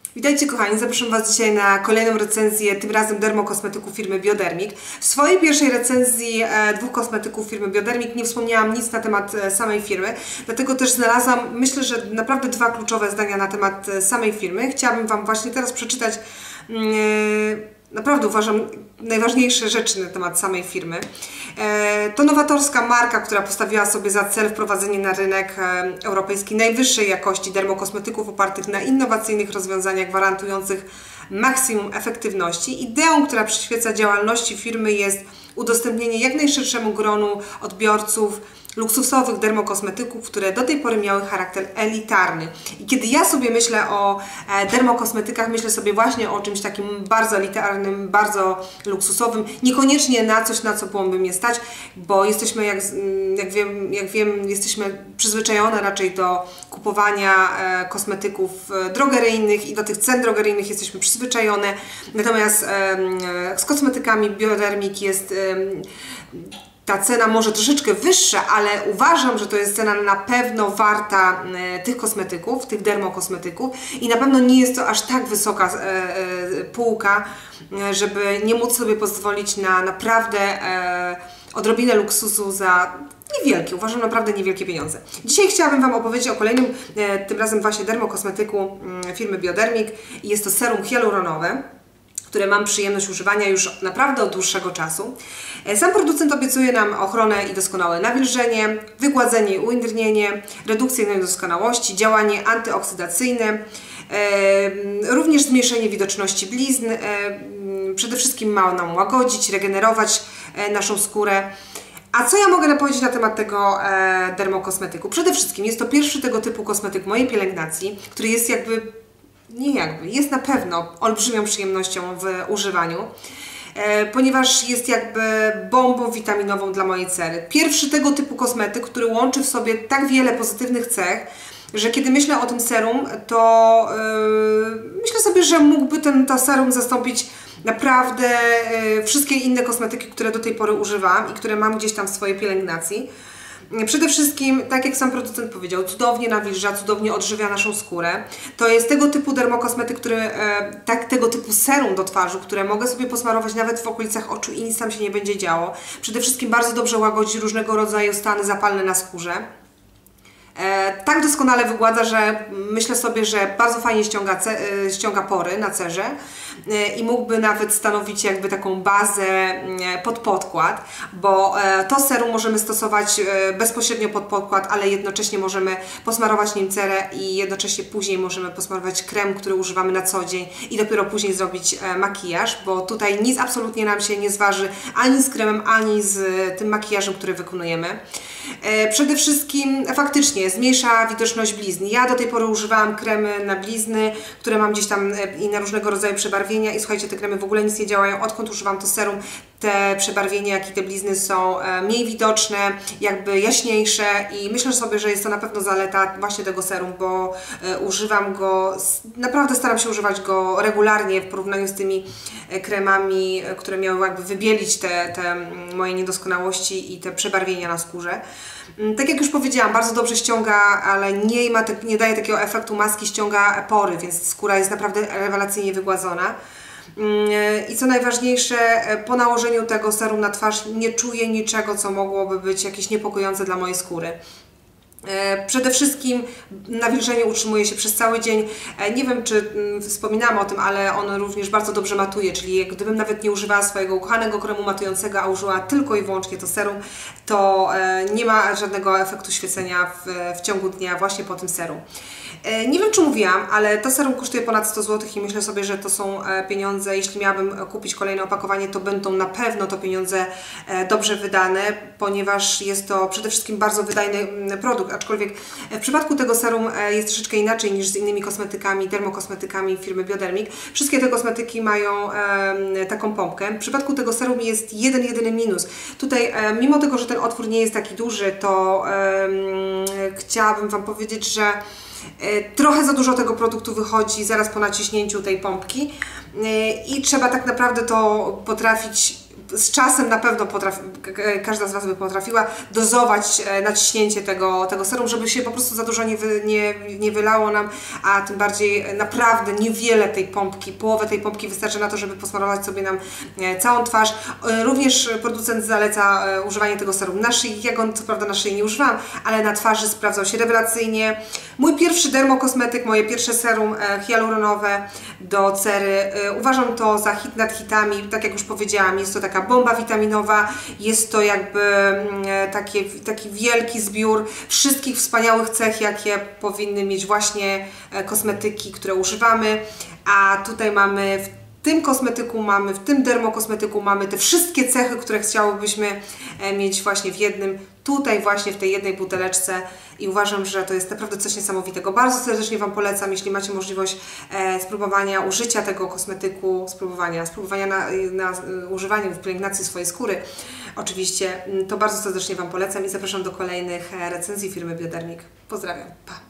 Witajcie kochani, zapraszam Was dzisiaj na kolejną recenzję, tym razem dermokosmetyków firmy Biodermic. W swojej pierwszej recenzji dwóch kosmetyków firmy Biodermic nie wspomniałam nic na temat samej firmy, dlatego też znalazłam, myślę, że naprawdę dwa kluczowe zdania na temat samej firmy. Chciałabym Wam właśnie teraz przeczytać naprawdę uważam najważniejsze rzeczy na temat samej firmy. To nowatorska marka, która postawiła sobie za cel wprowadzenie na rynek europejski najwyższej jakości dermokosmetyków opartych na innowacyjnych rozwiązaniach gwarantujących maksimum efektywności. Ideą, która przyświeca działalności firmy, jest udostępnienie jak najszerszemu gronu odbiorców luksusowych dermokosmetyków, które do tej pory miały charakter elitarny. I kiedy ja sobie myślę o dermokosmetykach, myślę sobie właśnie o czymś takim bardzo elitarnym, bardzo luksusowym, niekoniecznie na coś, na co byłoby mnie stać, bo jesteśmy, jak wiem, jesteśmy przyzwyczajone raczej do kupowania kosmetyków drogeryjnych i do tych cen drogeryjnych jesteśmy przyzwyczajone. Natomiast z kosmetykami Biodermic jest ta cena może troszeczkę wyższa, ale uważam, że to jest cena na pewno warta tych kosmetyków, tych dermokosmetyków i na pewno nie jest to aż tak wysoka półka, żeby nie móc sobie pozwolić na naprawdę odrobinę luksusu za niewielkie, uważam naprawdę niewielkie pieniądze. Dzisiaj chciałabym Wam opowiedzieć o kolejnym, tym razem właśnie dermokosmetyku firmy Biodermic. Jest to serum hialuronowe, które mam przyjemność używania już naprawdę od dłuższego czasu. Sam producent obiecuje nam ochronę i doskonałe nawilżenie, wygładzenie i uindrnienie, redukcję niedoskonałości, działanie antyoksydacyjne, również zmniejszenie widoczności blizn. Przede wszystkim ma nam łagodzić, regenerować naszą skórę. A co ja mogę powiedzieć na temat tego dermokosmetyku? Przede wszystkim jest to pierwszy tego typu kosmetyk mojej pielęgnacji, który jest jest na pewno olbrzymią przyjemnością w używaniu, ponieważ jest jakby bombą witaminową dla mojej cery. Pierwszy tego typu kosmetyk, który łączy w sobie tak wiele pozytywnych cech, że kiedy myślę o tym serum, to myślę sobie, że mógłby to serum zastąpić naprawdę wszystkie inne kosmetyki, które do tej pory używam i które mam gdzieś tam w swojej pielęgnacji. Przede wszystkim, tak jak sam producent powiedział, cudownie nawilża, cudownie odżywia naszą skórę. To jest tego typu dermokosmetyk, tego typu serum do twarzy, które mogę sobie posmarować nawet w okolicach oczu i nic tam się nie będzie działo. Przede wszystkim bardzo dobrze łagodzi różnego rodzaju stany zapalne na skórze. Tak doskonale wygładza, że myślę sobie, że bardzo fajnie ściąga pory na cerze i mógłby nawet stanowić jakby taką bazę pod podkład, bo to serum możemy stosować bezpośrednio pod podkład, ale jednocześnie możemy posmarować nim cerę i jednocześnie później możemy posmarować krem, który używamy na co dzień i dopiero później zrobić makijaż, bo tutaj nic absolutnie nam się nie zważy ani z kremem, ani z tym makijażem, który wykonujemy. Przede wszystkim faktycznie zmniejsza widoczność blizn. Ja do tej pory używałam kremy na blizny, które mam gdzieś tam i na różnego rodzaju przebarwienia i słuchajcie, te kremy w ogóle nic nie działają. Odkąd używam to serum, te przebarwienia, jak i te blizny są mniej widoczne, jakby jaśniejsze i myślę sobie, że jest to na pewno zaleta właśnie tego serum, bo używam go, naprawdę staram się używać go regularnie w porównaniu z tymi kremami, które miały jakby wybielić te moje niedoskonałości i te przebarwienia na skórze. Tak jak już powiedziałam, bardzo dobrze ściąga, ale nie daje takiego efektu maski, ściąga pory, więc skóra jest naprawdę rewelacyjnie wygładzona. I co najważniejsze, po nałożeniu tego serum na twarz nie czuję niczego, co mogłoby być jakieś niepokojące dla mojej skóry. Przede wszystkim nawilżenie utrzymuje się przez cały dzień. Nie wiem, czy wspominałam o tym, ale on również bardzo dobrze matuje, czyli gdybym nawet nie używała swojego ukochanego kremu matującego, a użyła tylko i wyłącznie to serum, to nie ma żadnego efektu świecenia w ciągu dnia właśnie po tym serum. Nie wiem, czy mówiłam, ale to serum kosztuje ponad 100 zł i myślę sobie, że to są pieniądze, jeśli miałabym kupić kolejne opakowanie, to będą na pewno to pieniądze dobrze wydane, ponieważ jest to przede wszystkim bardzo wydajny produkt, aczkolwiek w przypadku tego serum jest troszeczkę inaczej niż z innymi kosmetykami, dermokosmetykami firmy Biodermic. Wszystkie te kosmetyki mają taką pompkę. W przypadku tego serum jest jedyny minus. Tutaj, mimo tego, że ten otwór nie jest taki duży, to chciałabym Wam powiedzieć, że trochę za dużo tego produktu wychodzi zaraz po naciśnięciu tej pompki i trzeba tak naprawdę to potrafić z czasem na pewno każda z Was by potrafiła dozować nadciśnięcie tego serum, żeby się po prostu za dużo nie wylało nam, a tym bardziej naprawdę niewiele tej pompki, połowę tej pompki wystarczy na to, żeby posmarować sobie nam całą twarz. Również producent zaleca używanie tego serum na szyi. Ja go co prawda na szyi nie używam, ale na twarzy sprawdzał się rewelacyjnie. Mój pierwszy dermokosmetyk, moje pierwsze serum hialuronowe do cery. Uważam to za hit nad hitami. Tak jak już powiedziałam, jest to taka bomba witaminowa, jest to jakby taki wielki zbiór wszystkich wspaniałych cech, jakie powinny mieć właśnie kosmetyki, które używamy, a tutaj mamy w tym dermokosmetyku mamy te wszystkie cechy, które chciałybyśmy mieć właśnie w jednym, tutaj właśnie w tej jednej buteleczce i uważam, że to jest naprawdę coś niesamowitego. Bardzo serdecznie Wam polecam, jeśli macie możliwość spróbowania użycia tego kosmetyku, spróbowania na używanie w pielęgnacji swojej skóry. Oczywiście to bardzo serdecznie Wam polecam i zapraszam do kolejnych recenzji firmy Biodermic. Pozdrawiam, pa!